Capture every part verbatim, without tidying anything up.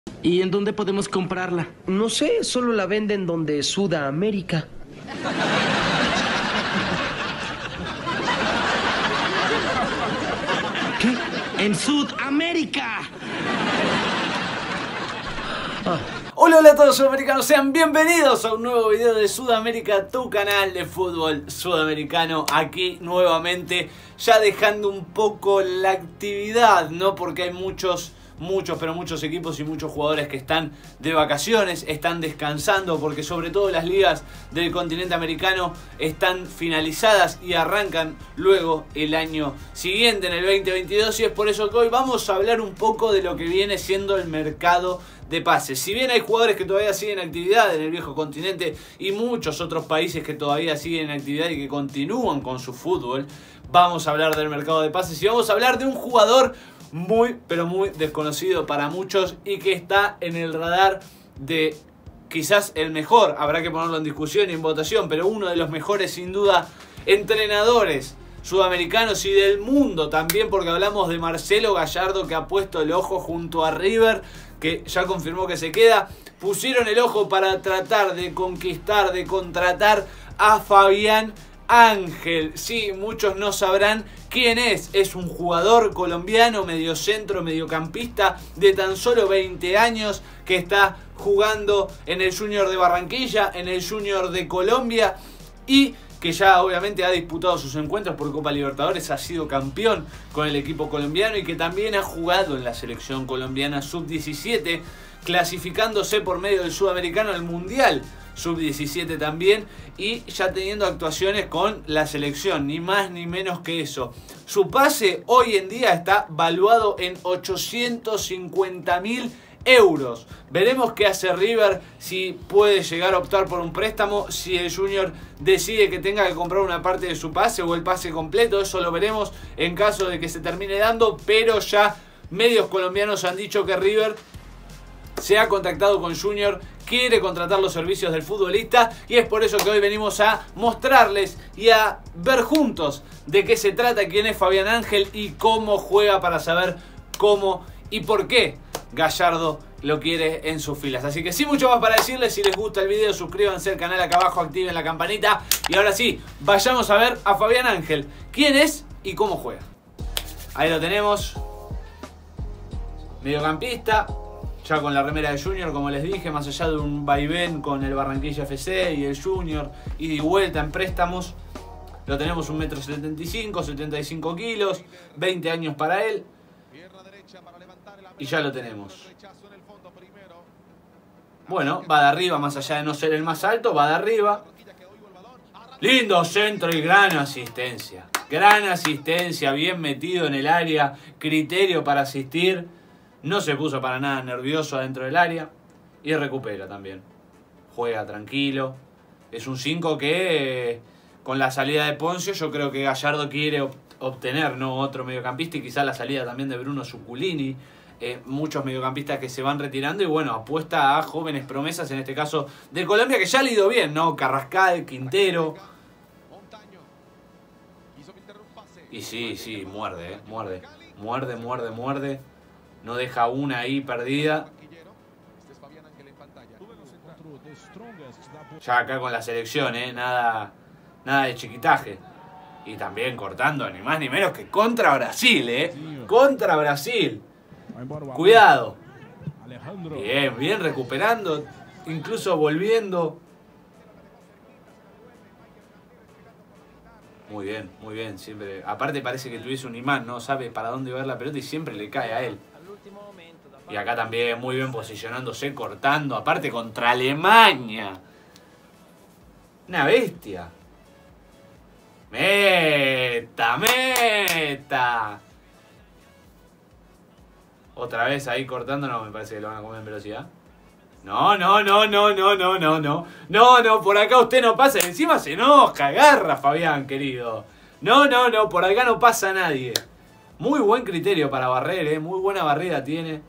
¿Y en dónde podemos comprarla? No sé, solo la venden donde Sudamérica. ¿Qué? ¡En Sudamérica! Ah. Hola, hola a todos sudamericanos, sean bienvenidos a un nuevo video de Sudamérica, tu canal de fútbol sudamericano. Aquí nuevamente, ya dejando un poco la actividad, ¿no? Porque hay muchos... Muchos, pero muchos equipos y muchos jugadores que están de vacaciones, están descansando, porque sobre todo las ligas del continente americano están finalizadas y arrancan luego el año siguiente, en el veinte veintidós, y es por eso que hoy vamos a hablar un poco de lo que viene siendo el mercado de pases. Si bien hay jugadores que todavía siguen actividad en el viejo continente y muchos otros países que todavía siguen actividad y que continúan con su fútbol, vamos a hablar del mercado de pases y vamos a hablar de un jugador muy, pero muy desconocido para muchos y que está en el radar de quizás el mejor, habrá que ponerlo en discusión y en votación, pero uno de los mejores sin duda entrenadores sudamericanos y del mundo también, porque hablamos de Marcelo Gallardo, que ha puesto el ojo junto a River, que ya confirmó que se queda. Pusieron el ojo para tratar de conquistar, de contratar a Fabián Ángel. Sí, muchos no sabrán quién es. Es un jugador colombiano, mediocentro, mediocampista de tan solo veinte años, que está jugando en el Junior de Barranquilla, en el Junior de Colombia, y que ya obviamente ha disputado sus encuentros por Copa Libertadores, ha sido campeón con el equipo colombiano y que también ha jugado en la selección colombiana sub diecisiete, clasificándose por medio del sudamericano al Mundial sub diecisiete también, y ya teniendo actuaciones con la selección, ni más ni menos que eso. Su pase hoy en día está valuado en ochocientos cincuenta mil euros. Veremos qué hace River, si puede llegar a optar por un préstamo, si el Junior decide que tenga que comprar una parte de su pase o el pase completo. Eso lo veremos en caso de que se termine dando, pero ya medios colombianos han dicho que River se ha contactado con Junior, quiere contratar los servicios del futbolista, y es por eso que hoy venimos a mostrarles y a ver juntos de qué se trata, quién es Fabián Ángel y cómo juega, para saber cómo y por qué Gallardo lo quiere en sus filas. Así que sin mucho más para decirles, si les gusta el video, suscríbanse al canal acá abajo, activen la campanita, y ahora sí, vayamos a ver a Fabián Ángel, quién es y cómo juega. Ahí lo tenemos, mediocampista, ya con la remera de Junior, como les dije, más allá de un vaivén con el Barranquilla F C y el Junior, ida y vuelta en préstamos. Lo tenemos un metro setenta y cinco, setenta y cinco kilos, veinte años para él. Y ya lo tenemos. Bueno, va de arriba, más allá de no ser el más alto, va de arriba. Lindo centro y gran asistencia. Gran asistencia, bien metido en el área, criterio para asistir. No se puso para nada nervioso adentro del área. Y recupera también. Juega tranquilo. Es un cinco que, eh, con la salida de Poncio, yo creo que Gallardo quiere obtener, ¿no?, otro mediocampista. Y quizá la salida también de Bruno Zuculini. Eh, muchos mediocampistas que se van retirando. Y bueno, apuesta a jóvenes promesas, en este caso de Colombia, que ya le ha ido bien, ¿no? Carrascal, Quintero. Y sí, sí, muerde, ¿eh? Muerde. Muerde, muerde, muerde. No deja una ahí perdida. Ya acá con la selección, ¿eh? Nada, nada de chiquitaje. Y también cortando ni más ni menos que contra Brasil, ¿eh? Contra Brasil. Cuidado. Bien, bien recuperando. Incluso volviendo. Muy bien, muy bien. Siempre. Aparte parece que tuviese un imán, no sabe para dónde ver la pelota y siempre le cae a él. Y acá también muy bien posicionándose, cortando. Aparte contra Alemania. Una bestia. Meta, meta. Otra vez ahí cortando. No, me parece que lo van a comer en velocidad. No, no, no, no, no, no, no, no. No, no, por acá usted no pasa. Encima se enoja, agarra, Fabián, querido. No, no, no, por acá no pasa nadie. Muy buen criterio para barrer, ¿eh? Muy buena barrida tiene.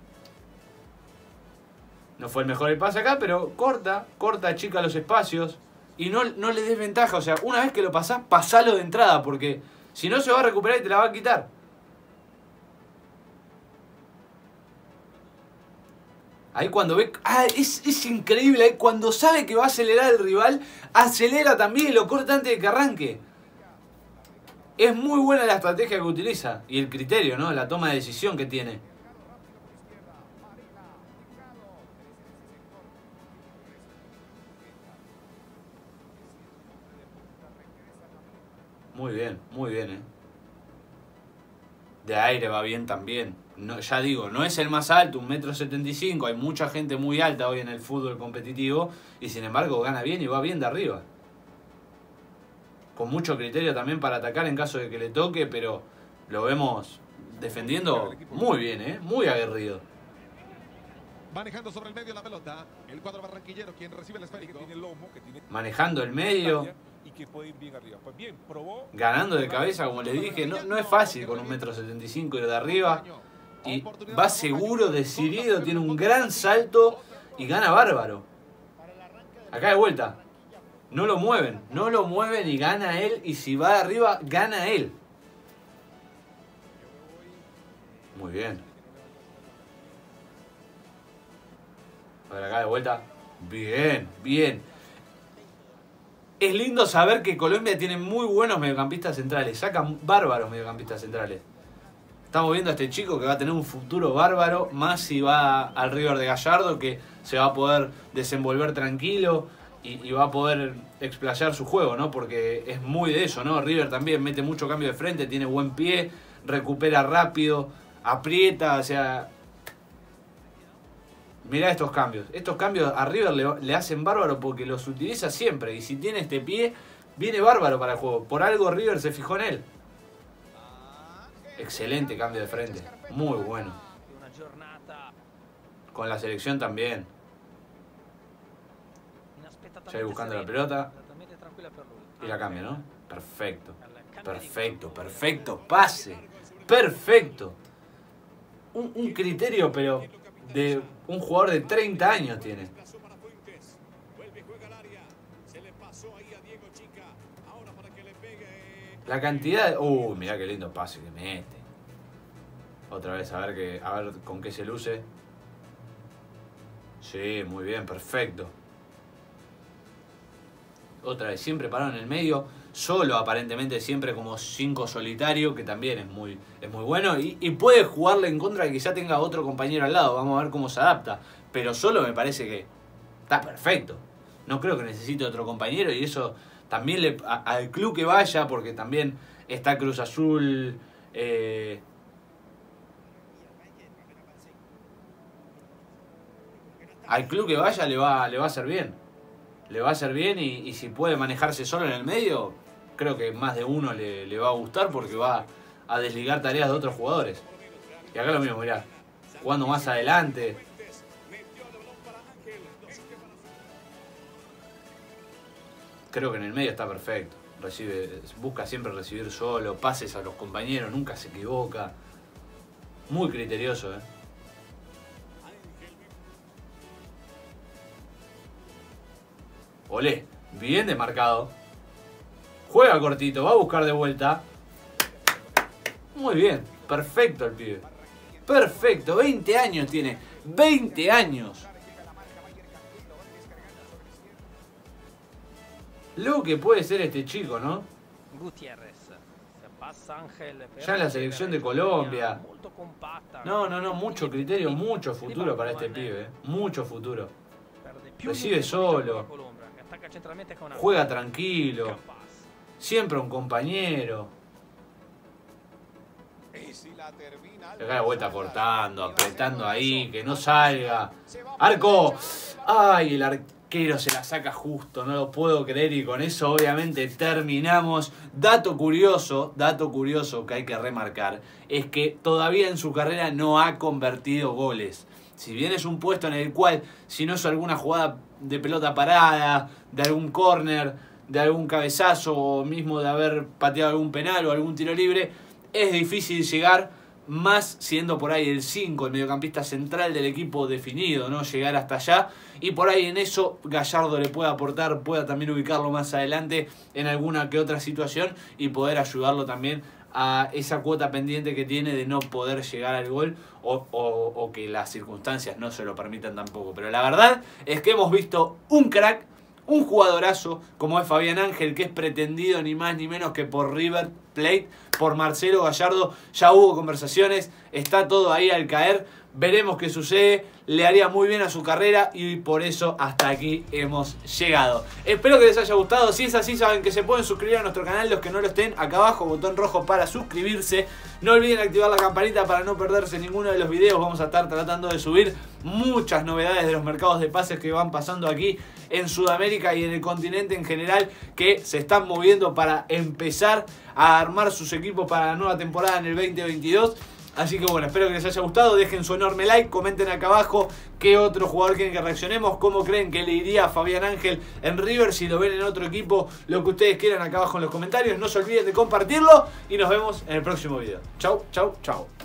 No fue el mejor el pase acá, pero corta, corta, chica los espacios. Y no, no le des ventaja. O sea, una vez que lo pasás, pasalo de entrada, porque si no se va a recuperar y te la va a quitar. Ahí cuando ve... Ah, es, es increíble. Ahí cuando sabe que va a acelerar el rival, acelera también y lo corta antes de que arranque. Es muy buena la estrategia que utiliza. Y el criterio, ¿no? La toma de decisión que tiene. Muy bien, muy bien, ¿eh? De aire va bien también. No, ya digo, no es el más alto, un metro setenta y cinco. Hay mucha gente muy alta hoy en el fútbol competitivo. Y sin embargo gana bien y va bien de arriba. Con mucho criterio también para atacar en caso de que le toque. Pero lo vemos defendiendo muy bien, ¿eh? Muy aguerrido. Manejando sobre el medio la pelota. El cuadro barranquillero, quien recibe el esférico. Tiene el lomo, que tiene... Manejando el medio. Y que puede ir bien arriba. Pues bien, probó. Ganando de cabeza, como les dije. No, no es fácil con un metro setenta y cinco ir de arriba. Y va seguro, decidido, tiene un gran salto y gana bárbaro. Acá de vuelta. No lo mueven, no lo mueven y gana él. Y si va de arriba, gana él. Muy bien. A ver, acá de vuelta. Bien, bien. Es lindo saber que Colombia tiene muy buenos mediocampistas centrales. Sacan bárbaros mediocampistas centrales. Estamos viendo a este chico que va a tener un futuro bárbaro. Más si va al River de Gallardo, que se va a poder desenvolver tranquilo y, y va a poder explayar su juego, ¿no? Porque es muy de eso, ¿no? River también mete mucho cambio de frente, tiene buen pie, recupera rápido, aprieta, o sea... Mirá estos cambios. Estos cambios a River le, le hacen bárbaro porque los utiliza siempre. Y si tiene este pie, viene bárbaro para el juego. Por algo River se fijó en él. Excelente cambio de frente. Muy bueno. Con la selección también. Ya ahí buscando la pelota. Y la cambia, ¿no? Perfecto. Perfecto, perfecto. Pase. Perfecto. Un, un criterio, pero de un jugador de treinta años tiene. La cantidad de... Uh, mirá qué lindo pase que mete. Otra vez, a ver, que, a ver con qué se luce. Sí, muy bien, perfecto. Otra vez, siempre parado en el medio. Solo, aparentemente, siempre como cinco solitario, que también es muy, es muy bueno. Y, y puede jugarle en contra de que ya tenga otro compañero al lado. Vamos a ver cómo se adapta. Pero solo me parece que está perfecto. No creo que necesite otro compañero y eso... También le, a, al club que vaya, porque también está Cruz Azul. Eh, al club que vaya le va, le va a hacer bien. Le va a hacer bien y, y si puede manejarse solo en el medio, creo que más de uno le, le va a gustar porque va a desligar tareas de otros jugadores. Y acá lo mismo, mirá. Jugando más adelante. Creo que en el medio está perfecto. Recibe, busca siempre recibir solo, pases a los compañeros, nunca se equivoca. Muy criterioso, ¿eh? Olé, bien demarcado. Juega cortito, va a buscar de vuelta. Muy bien, perfecto el pibe. Perfecto, veinte años tiene. veinte años. Lo que puede ser este chico, ¿no? Ya en la selección de Colombia. No, no, no, mucho criterio, mucho futuro para este pibe, ¿eh? Mucho futuro. Recibe solo. Juega tranquilo. Siempre un compañero. Le da la vuelta cortando, apretando ahí, que no salga. ¡Arco! ¡Ay, el arquero se la saca justo! No lo puedo creer y con eso obviamente terminamos. Dato curioso, dato curioso que hay que remarcar, es que todavía en su carrera no ha convertido goles. Si bien es un puesto en el cual, si no es alguna jugada de pelota parada, de algún córner, de algún cabezazo o mismo de haber pateado algún penal o algún tiro libre, es difícil llegar, más siendo por ahí el cinco, el mediocampista central del equipo definido, ¿no? Llegar hasta allá. Y por ahí en eso Gallardo le puede aportar, pueda también ubicarlo más adelante en alguna que otra situación y poder ayudarlo también a esa cuota pendiente que tiene de no poder llegar al gol o, o, o que las circunstancias no se lo permitan tampoco. Pero la verdad es que hemos visto un crack, un jugadorazo como es Fabián Ángel, que es pretendido ni más ni menos que por River Plate, por Marcelo Gallardo. Ya hubo conversaciones, está todo ahí al caer, veremos qué sucede. Le haría muy bien a su carrera y por eso hasta aquí hemos llegado. Espero que les haya gustado. Si es así, saben que se pueden suscribir a nuestro canal. Los que no lo estén, acá abajo, botón rojo para suscribirse. No olviden activar la campanita para no perderse ninguno de los videos. Vamos a estar tratando de subir muchas novedades de los mercados de pases que van pasando aquí en Sudamérica y en el continente en general, que se están moviendo para empezar a armar sus equipos para la nueva temporada en el veinte veintidós. Así que bueno, espero que les haya gustado, dejen su enorme like, comenten acá abajo qué otro jugador quieren que reaccionemos, cómo creen que le iría a Fabián Ángel en River, si lo ven en otro equipo, lo que ustedes quieran acá abajo en los comentarios. No se olviden de compartirlo y nos vemos en el próximo video. Chau, chau, chau.